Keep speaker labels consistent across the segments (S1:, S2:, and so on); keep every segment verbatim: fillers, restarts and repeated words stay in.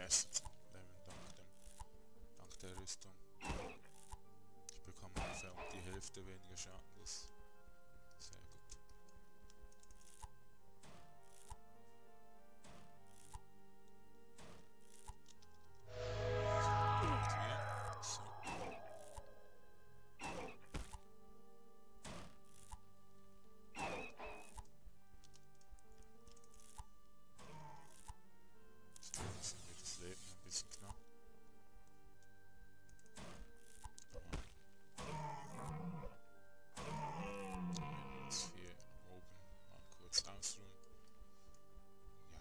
S1: erst Level dank, dem, dank der Rüstung. Ich bekomme ungefähr um die Hälfte weniger Schaden, das ist sehr gut. So. Jetzt wird das Leben ein bisschen knapp. Jetzt hier oben mal kurz ausruhen. Ja.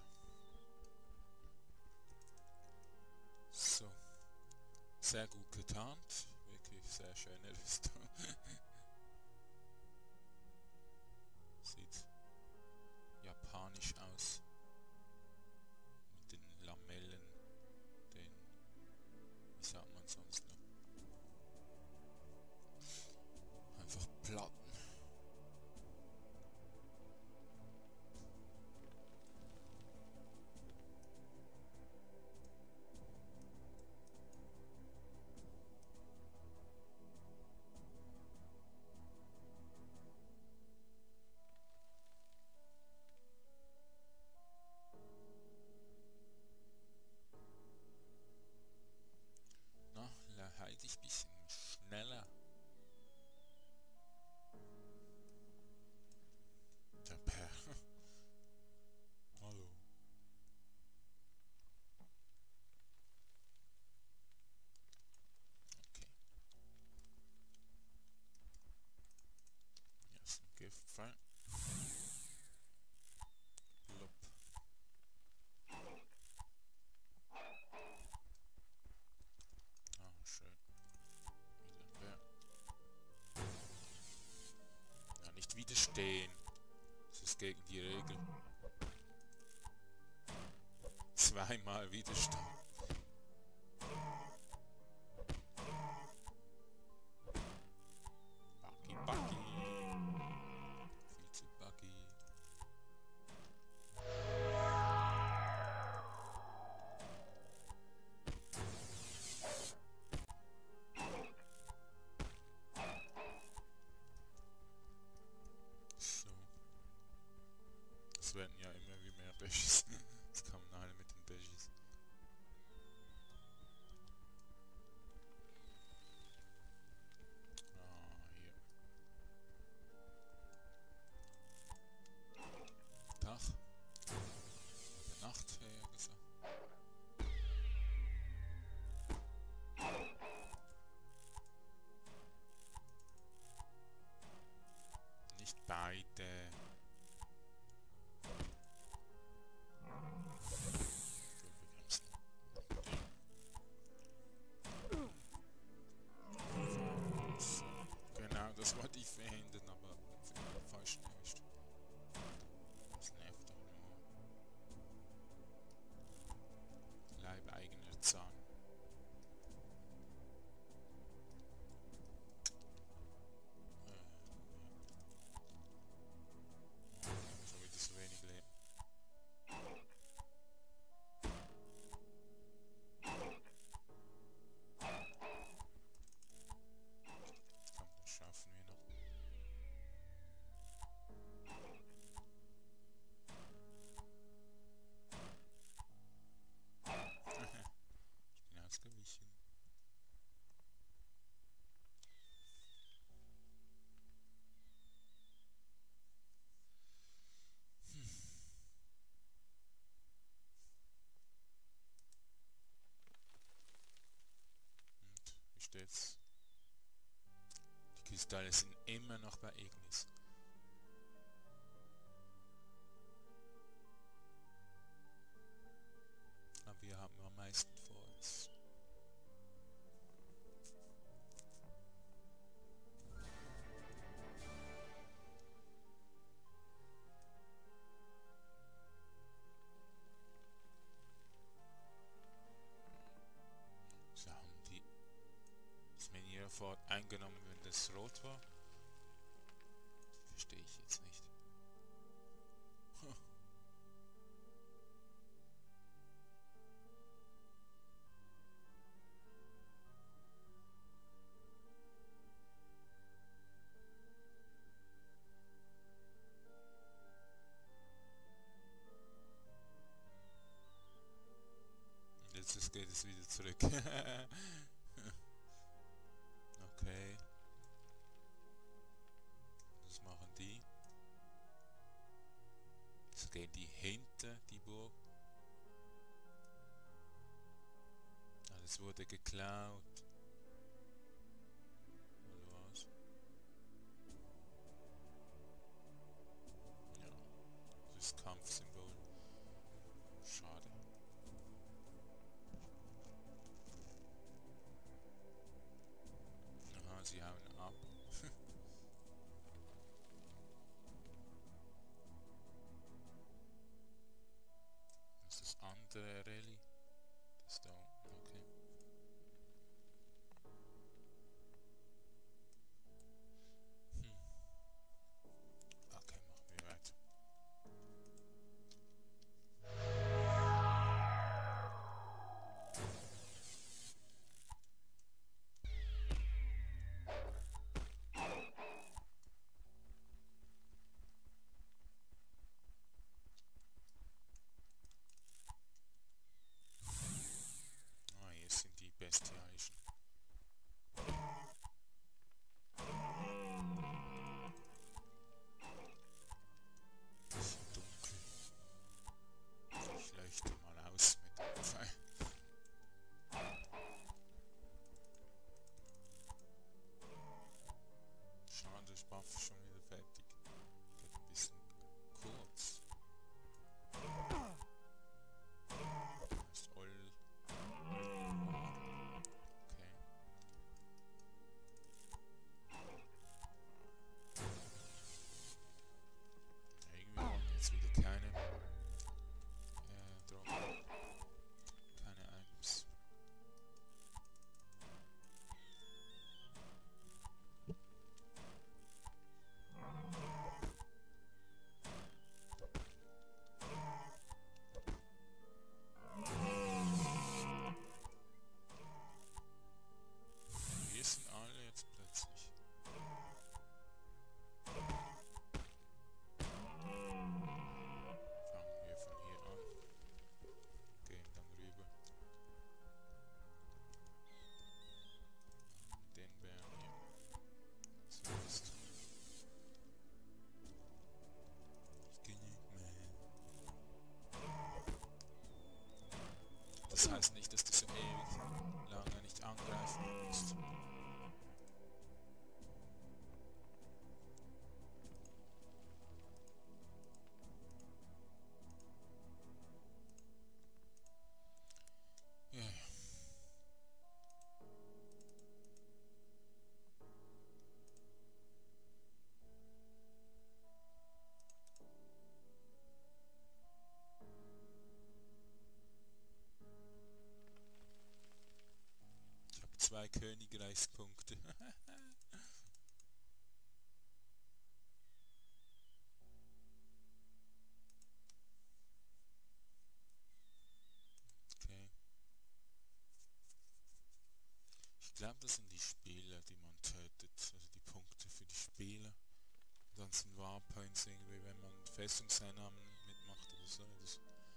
S1: So. Sehr gut getarnt. Wirklich sehr schöne Rüstung. Sieht japanisch aus. Mit den Lamellen, den, wie sagt man sonst noch? Einfach Platten. Na, halte ich ein bisschen schneller. Der Per. Hallo. Okay. Hier ist ein Giftpfeil. Blub. Ah, schön. Wieder ein Bär. Ja, nicht widerstehen. Das ist gegen die Regel. Zweimal Widerstand. Buggy, Buggy. Viel zu buggy. So. Es werden ja immer wie mehr Bashes. Jetzt kommen alle mit den Bashes. Ah, hier. Tag. Oder Nacht, eher gesagt. Nicht beide. Genau, das wollte ich verhindern, aber falsch nicht. Das nervt doch nur. Leibeigener Zahn. Schon wieder so wenig Leben. Komm, das schaffen wir noch. Ich bin ausgewichen. Hm. Und wie steht's? Die Kristalle sind immer noch bei Ignis. Aber wir haben am meisten vor uns. So haben die das Menü fort eingenommen, wenn das rot war. Verstehe ich jetzt nicht. Huh. jetzt geht es wieder zurück. Okay. Was machen die? Jetzt gehen die hinter die Burg. Alles wurde geklaut. Oder was? Ja, das ist Kampfsymbol. Schade. Aha, sie hauen ab. Das ist das andere Rallye. Das da unten, okay. Hm. Okay, machen wir weiter. Ah, hier sind die bestialischen. Bisschen dunkel. Ich leuchte mal aus mit dem Pfeil. Schade, das Buff ist schon wieder fertig. Geht ein bisschen kurz. Das ist all. Okay. Irgendwie waren jetzt wieder keine äh, Drogen. Keine Items. Wir sind alle jetzt plötzlich. Fangen wir von hier an. Gehen dann rüber. Den Bären hier. Zuerst. Skinny Man. Das heißt nicht, dass du so ewig lange nicht angreifen musst. Ja, ja. Ich habe zwei Königreichspunkte. Okay. Ich glaube, das sind die Spieler, die man tötet. Also die Punkte für die Spieler. Und dann sind Warpoints irgendwie, wenn man Festungseinnahmen mitmacht oder so. Das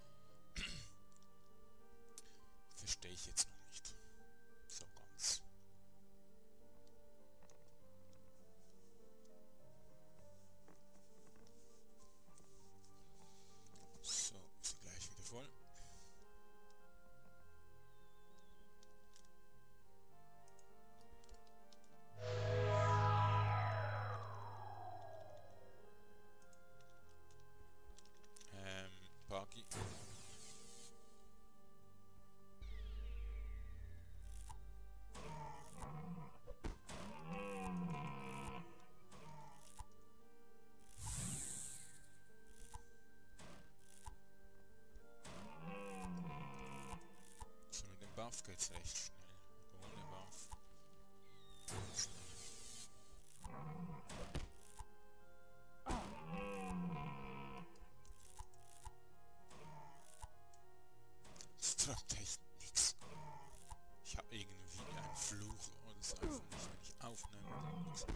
S1: verstehe ich jetzt noch nicht. So ganz. So, wir sind gleich wieder voll. Ähm, Buggy. So, mit dem Buff geht's recht schnell. Ohne Buff. Das droppt echt nix. Ich habe irgendwie einen Fluch oder es einfach nicht, wenn ich aufnehme oder nix.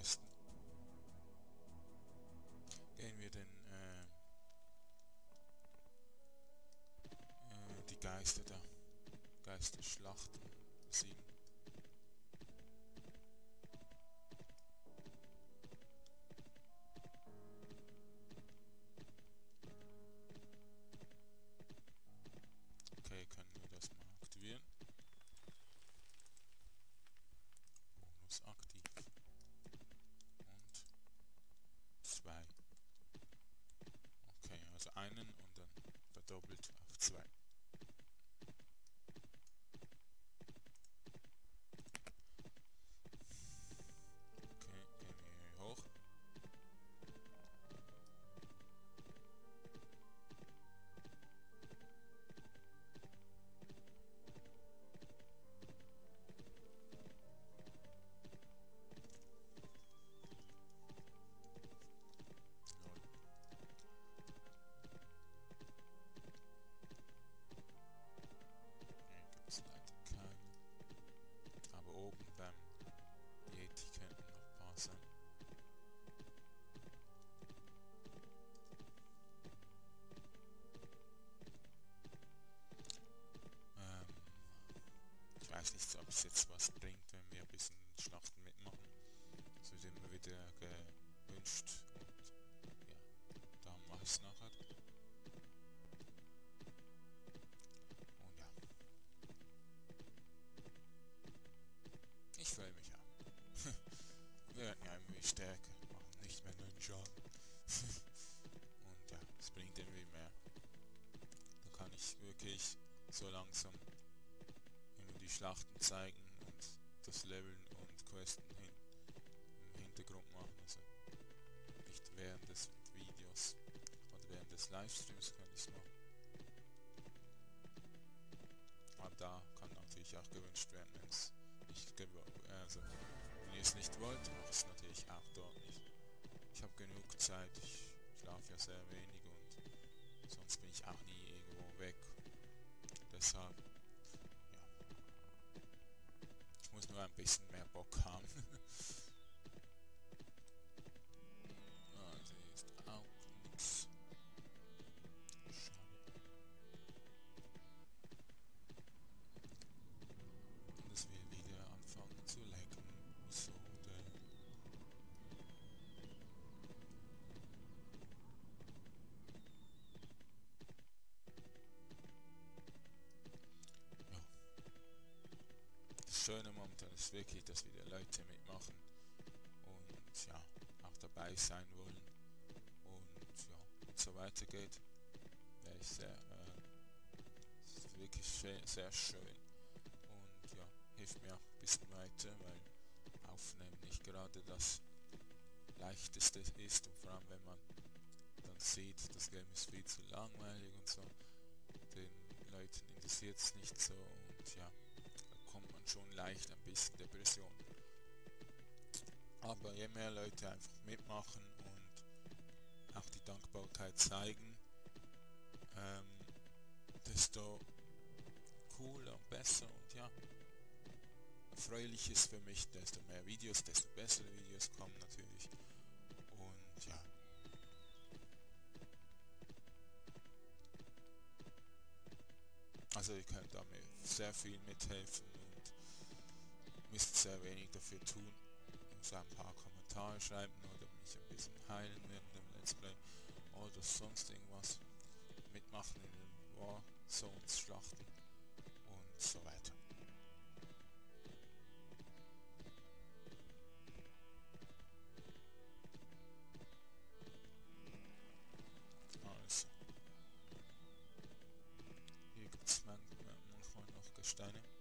S1: Questen. Gehen wir den äh, äh, die Geister da, Geisterschlachten besiegen. Okay, können wir das mal aktivieren. Bonus aktiv. Und zwei. Okay, also einen und dann verdoppelt auf zwei. Okay, gehen wir hier hoch. Aber oben beim Yeti könnten noch ein paar sein. Ähm, ich weiß nicht, ob es jetzt was bringt, wenn wir ein bisschen Schlachten mitmachen. Es wird immer wieder gewünscht und ja, darum mache ich es nachher. Und ja. Ich freue mich auch. Wir werden ja irgendwie stärker, machen nicht mehr nur einen Schaden. Und ja, es bringt irgendwie mehr. Da kann ich wirklich so langsam immer die Schlachten zeigen und das Leveln und Questen hin, im Hintergrund machen. Also nicht während des Videos oder während des Livestreams kann ich es machen. Aber da kann natürlich auch gewünscht werden, wenn es nicht gewollt, also wenn ihr es nicht wollt, macht es natürlich auch dort nicht. Ich habe genug Zeit, ich schlafe ja sehr wenig und sonst bin ich auch nie irgendwo weg. Deshalb, ja, ich muss nur ein bisschen mehr Bock haben. Also hier ist auch nichts. Schade. Und es will wieder anfangen zu lecken. Wieso denn? Ja. Das Schöne momentan ist wirklich, dass wieder Leute mitmachen und ja, auch dabei sein wollen. Und ja, wenn es so weitergeht, wäre ich sehr, äh, ist wirklich sehr, sehr schön. Und ja, hilft mir auch ein bisschen weiter, weil Aufnehmen nicht gerade das leichteste ist und vor allem wenn man dann sieht, das Game ist viel zu langweilig und so, den Leuten interessiert es nicht so und ja, da kommt man schon leicht ein bisschen Depression. Aber je mehr Leute einfach mitmachen und auch die Dankbarkeit zeigen, ähm, desto cooler und besser und ja, erfreulich ist für mich, desto mehr Videos, desto bessere Videos kommen natürlich und ja. Also ihr könnt damit sehr viel mithelfen und müsst sehr wenig dafür tun. Ihr müsst ein paar Kommentare schreiben oder mich ein bisschen heilen während dem Let's Play oder sonst irgendwas. Mitmachen in den Warzones Schlachten und so weiter. Also. Hier gibt es manchmal noch Gesteine.